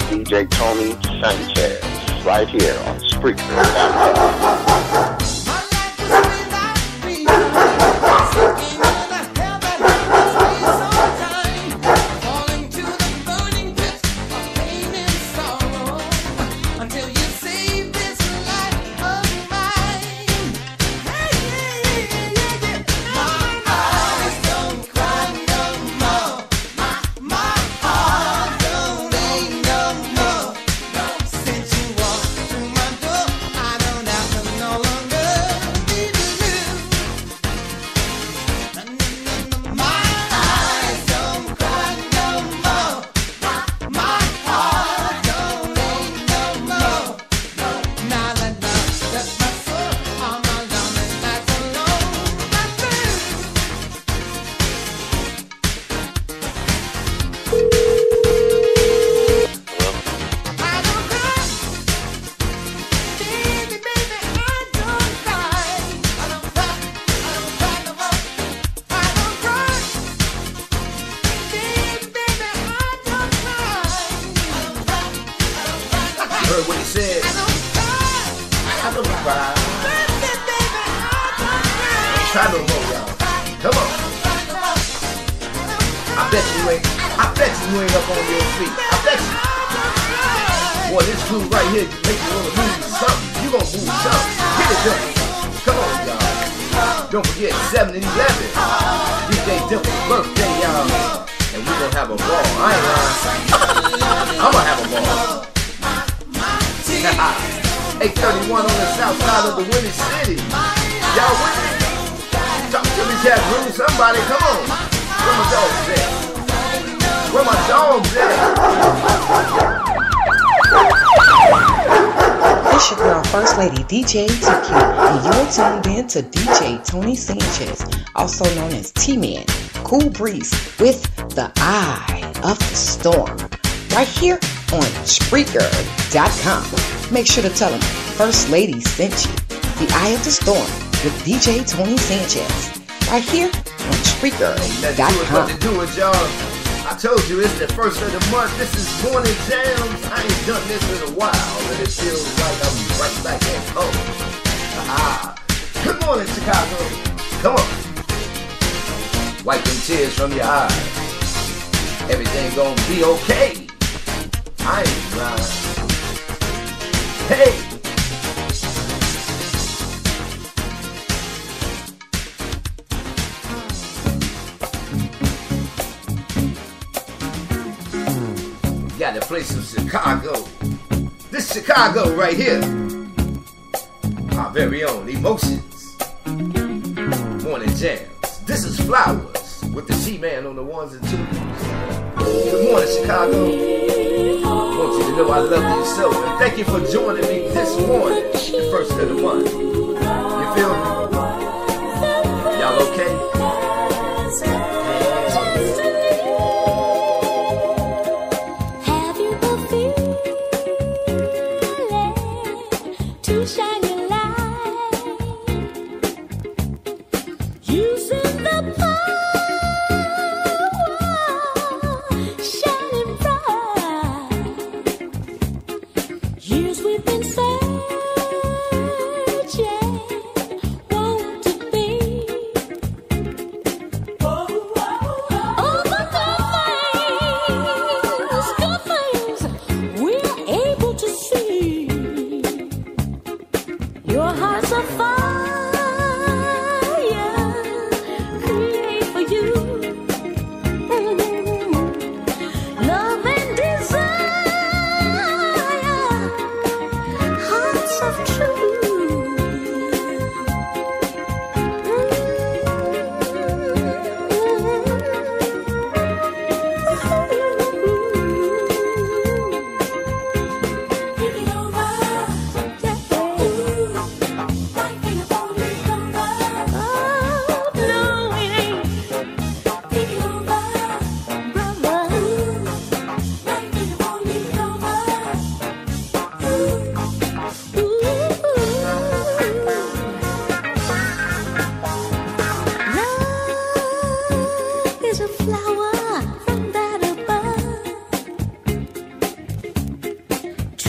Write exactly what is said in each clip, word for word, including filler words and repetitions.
D J Tony Sanchez, right here on Spreaker dot com. D J T Q, and you're tuned in to D J Tony Sanchez, also known as T-Man, Cool Breeze, with The Eye of the Storm, right here on Spreaker dot com. Make sure to tell them First Lady sent you. The Eye of the Storm with D J Tony Sanchez, right here on Spreaker dot com. Let's do it, y'all. I told you it's the first of the month. This is Morning Jamz. I ain't done this in a while, and it feels like I'm right back at home. Ah, good morning, Chicago. Come on. Wipe them tears from your eyes. Everything gonna be okay. I ain't lying. Hey. Gotta play some Chicago. This Chicago right here. Our very own emotions. Morning Jamz. This is Flowers with the T-Man on the ones and twos. Good morning, Chicago. I want you to know I love you so, and thank you for joining me this morning, the first of the month. You feel me? Y'all okay?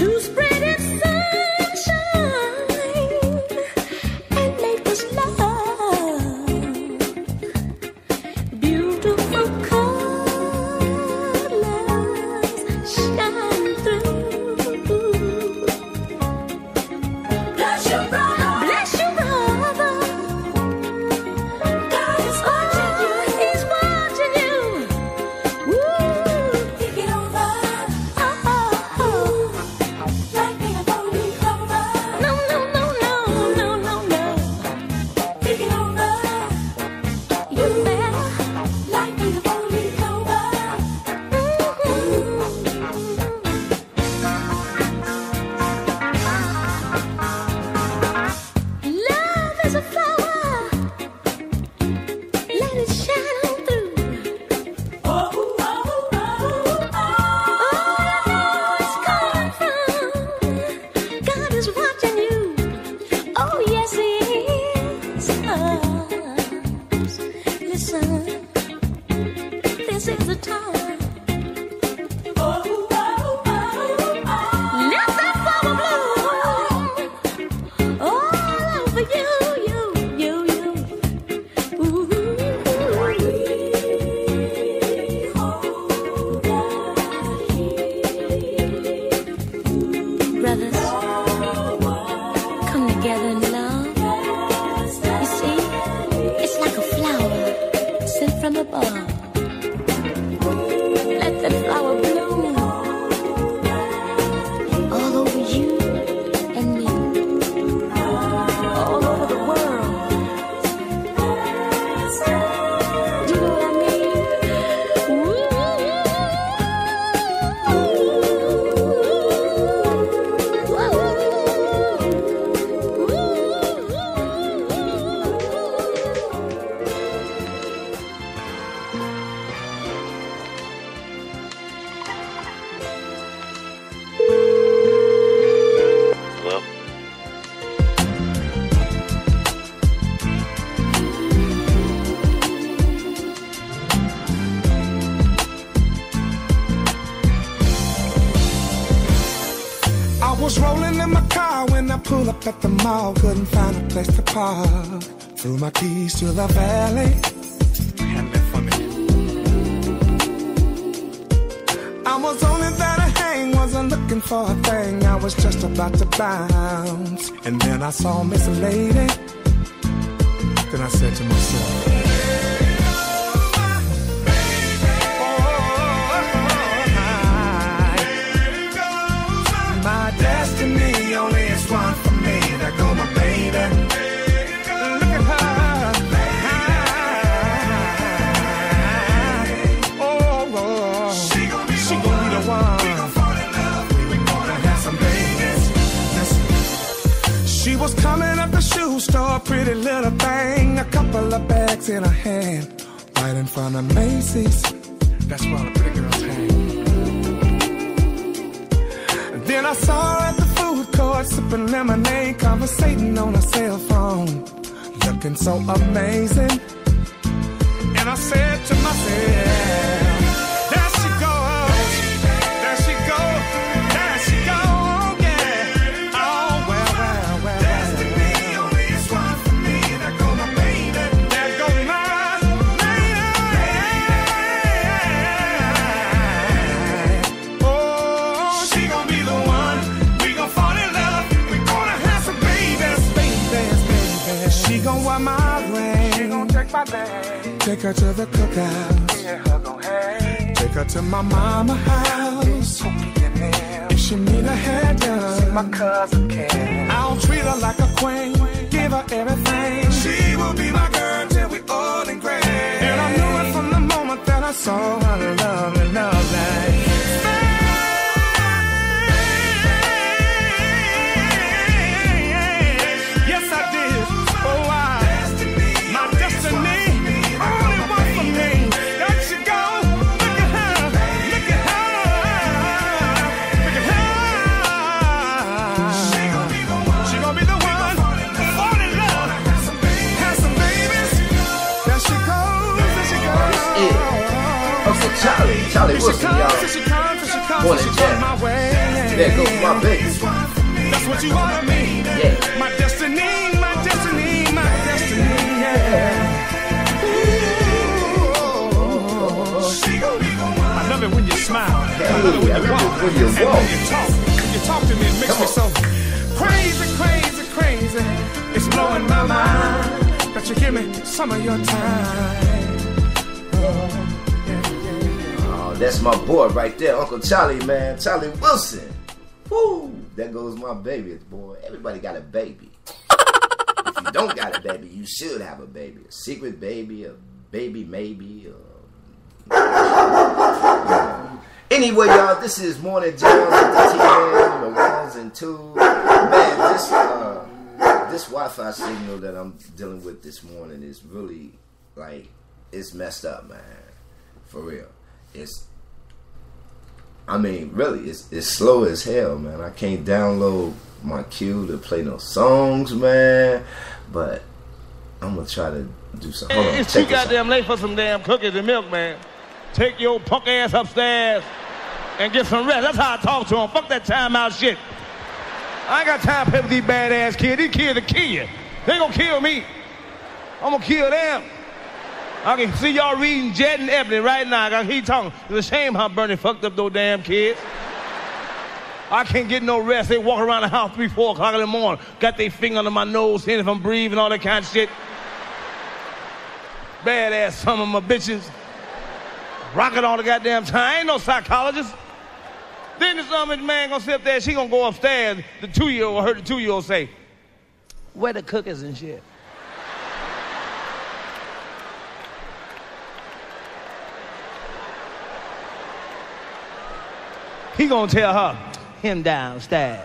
At the mall, couldn't find a place to park. Threw my keys to the valet. Handle it for me. I was only there to hang, wasn't looking for a thing. I was just about to bounce, and then I saw Miss Lady. Then I said to myself, my destiny only is one for me. There go my baby. Look at her. Oh, oh. She gon' be, she gon' be the one. We gon' fall in love. We gonna have some babies. Listen. She was coming up the shoe store, pretty little thing. A couple of bags in her hand, right in front of Macy's. That's where all the pretty girls hang. Then I saw her at the food court, sipping lemonade, conversating on her cell phone, looking so amazing. And I said to myself, there she goes, there she goes, there she goes, yeah. Oh, well, well, well. Destiny only is one for me. There go my baby. There go my baby. Oh, she gon' be the one. We gon' fall in love. We gonna have some babies, babies, babies. She gon' wear my ring. She gon' take my name. Take her to the cookout. Yeah, her gon' hang. Take her to my mama house. If she need a hair done, see my cousin Ken. I'll treat her like a queen. Give her everything. She will be my girl till we old and gray. And I knew it from the moment that I saw her lovely, lovely. Charlie, Charlie Wilson, y'all. Morning Jam. There goes my baby. That's what you are to me. Yeah. My destiny, my destiny, my destiny. Yeah. I love it when you smile. Hey, I love it when I you love walk. it when you And walk. when you talk. When you talk to me, it makes Come me on. so crazy, crazy, crazy. It's blowing my mind that you give me some of your time. Oh, yeah, yeah. Oh, that's my boy right there, Uncle Charlie, man. Charlie Wilson. Woo! There goes my baby, boy. Everybody got a baby. If you don't got a baby, you should have a baby. A secret baby, a baby maybe. Or... Anyway, y'all, this is Morning Jamz with the T-Man, the ones and twos. Man, this, uh, this Wi-Fi signal that I'm dealing with this morning is really, like, it's messed up, man. For real. It's, I mean, really, it's, it's slow as hell, man. I can't download my queue to play no songs, man. But I'm going to try to do something. Hold on, it's too check this out. goddamn late for some damn cookies and milk, man. Take your punk ass upstairs and get some rest. That's how I talk to them. Fuck that timeout shit. I ain't got time to play with these badass kids. These kids will kill you. They gonna kill me. I'm gonna kill them. I can see y'all reading Jed and Ebony right now. I can hear you talking. It's a shame how Bernie fucked up those damn kids. I can't get no rest. They walk around the house three, four o'clock in the morning. Got their finger under my nose, seeing if I'm breathing, all that kind of shit. Badass, some of my bitches. Rocking all the goddamn time. I ain't no psychologist. Then this um, man gonna sit up there, she gonna go upstairs. The two-year-old, I heard the two-year-old say, where the cookies and shit? He gonna tell her, him downstairs.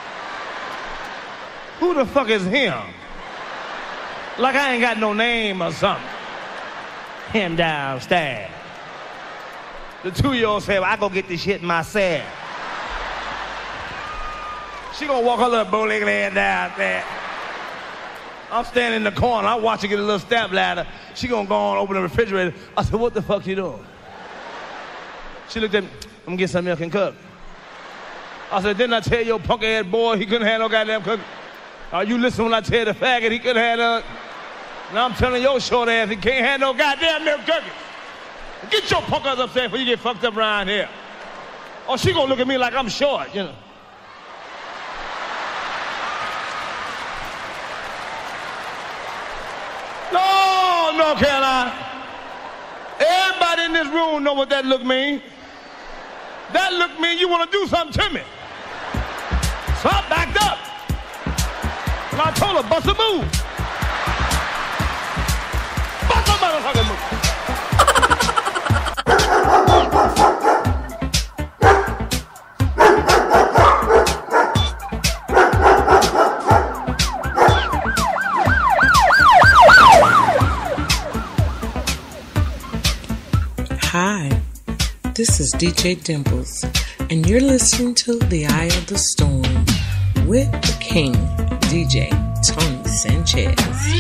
Who the fuck is him? Like I ain't got no name or something. Him downstairs. The two-year-old said, well, I go get this shit myself. She gonna walk her little bow-legged ass down there. I'm standing in the corner. I watch her get a little step ladder. She gonna go on, open the refrigerator. I said, what the fuck you doing? She looked at me, I'm gonna get some milk and cook. I said, didn't I tell your punk ass boy he couldn't have no goddamn cook? Are you listening when I tell the faggot he couldn't have no? Now I'm telling your short ass he can't have no goddamn milk cookies. Get your punk ass upstairs before you get fucked up around here. Or she gonna look at me like I'm short, you know. No, North Carolina. Everybody in this room know what that look mean. That look mean you wanna do something to me. So I backed up. And I told her, bust a move. Bust a motherfucking move. Hi, this is D J Dimples, and you're listening to The Eye of the Storm with the King, D J Tony Sanchez.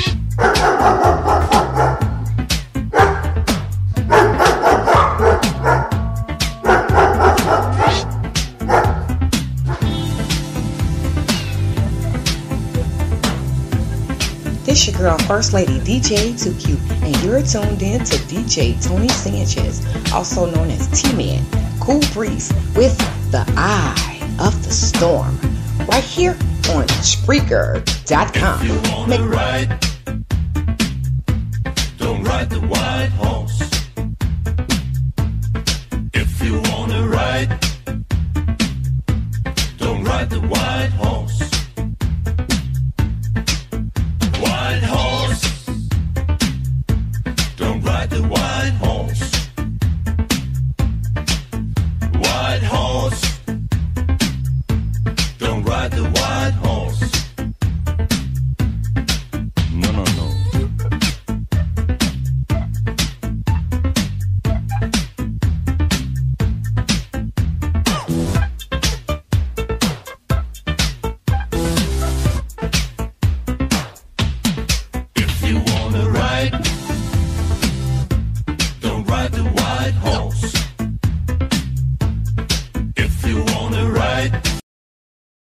This your girl, First Lady D J two Q, and you're tuned in to D J Tony Sanchez, also known as T-Man, Cool Breeze, with The Eye of the Storm, right here on Spreaker dot com. If you wanna Make- ride, don't ride the white horse. If you wanna ride, don't ride the white horse.